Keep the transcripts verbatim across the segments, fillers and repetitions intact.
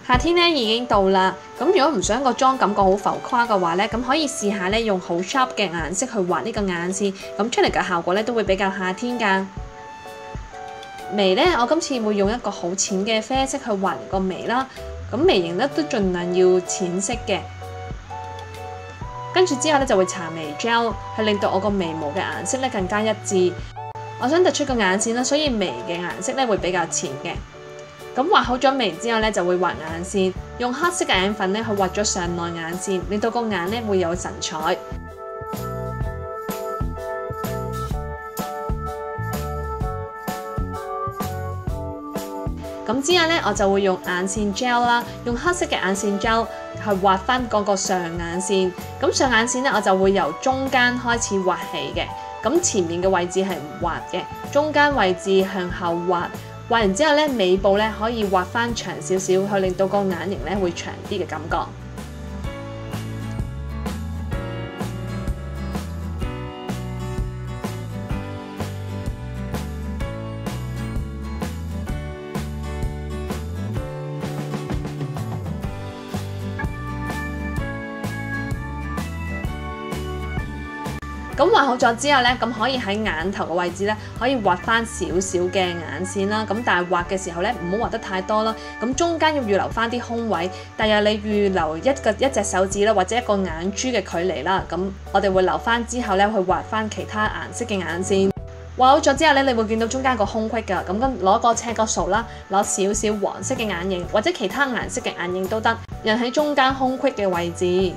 夏天咧已經到啦，咁如果唔想個妝感覺好浮誇嘅話咧，咁可以試下咧用好 sharp 嘅顏色去畫呢個眼線，咁出嚟嘅效果咧都會比較夏天㗎。眉咧，我今次會用一個好淺嘅啡色去畫個眉啦，咁眉形咧都盡量要淺色嘅。跟住之後咧就會搽眉 gel 去令到我個眉毛嘅顏色咧更加一致。我想突出個眼線啦，所以眉嘅顏色咧會比較淺嘅。咁畫好咗眉之後咧，就會畫眼線，用黑色嘅眼粉咧去畫咗上內眼線，令到個眼咧會有神采。咁之後咧，我就會用眼線 gel 啦，用黑色嘅眼線 gel 去畫翻嗰個上眼線。咁上眼線咧，我就會由中間開始畫起嘅。咁前面嘅位置係唔畫嘅，中間位置向後畫。畫完之後咧，尾部咧可以畫翻長少少，去令到個眼型咧會長啲嘅感覺。咁畫好咗之後咧，咁可以喺眼頭嘅位置咧，可以畫翻少少嘅眼線啦。咁但係畫嘅時候咧，唔好畫得太多啦。咁中間要預留翻啲空位，第日你預留一個一隻手指啦，或者一個眼珠嘅距離啦。咁我哋會留翻之後咧，去畫翻其他顏色嘅眼線。畫好咗之後咧，你會見到中間個空隙㗎。咁咁攞個尺角掃啦，攞少少黃色嘅眼影或者其他顏色嘅眼影都得，印喺中間空隙嘅位置。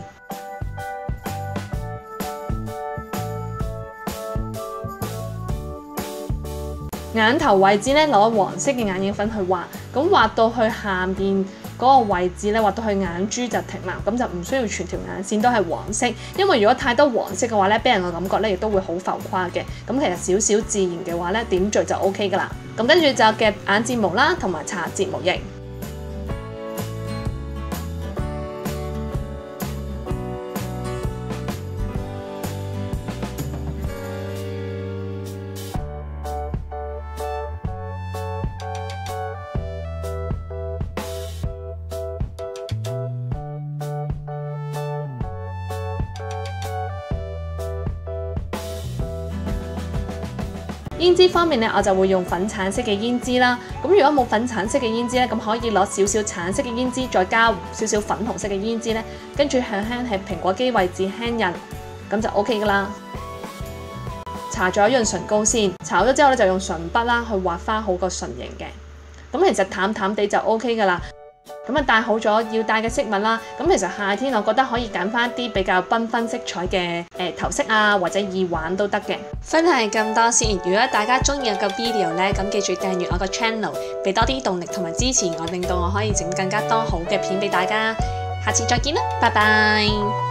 眼頭位置咧，攞黃色嘅眼影粉去畫，咁畫到去下邊嗰個位置咧，畫到去眼珠就停啦，咁就唔需要全條眼線都係黃色，因為如果太多黃色嘅話咧，俾人嘅感覺咧亦都會好浮誇嘅。咁其實少少自然嘅話咧，點綴就 O K 噶啦。咁跟住就夾眼睫毛啦，同埋搽睫毛液。胭脂方面咧，我就會用粉橙色嘅胭脂啦。咁如果冇粉橙色嘅胭脂咧，咁可以攞少少橙色嘅胭脂，再加少少粉紅色嘅胭脂咧，跟住輕輕喺蘋果肌位置輕印，咁就 O K 噶啦。搽咗潤唇膏先，搽好咗之後咧，就用唇筆啦去畫翻好個唇形嘅。咁其實淡淡地就 O K 噶啦。咁啊，戴好咗要戴嘅飾物啦。咁其實夏天我覺得可以揀翻啲比較繽紛色彩嘅誒、呃、頭飾啊，或者耳環都得嘅。分享咁多先。如果大家中意我個 video 咧，咁記住訂閱我個 channel， 俾多啲動力同埋支持我，令到我可以整更加多好嘅片俾大家。下次再見啦，拜拜。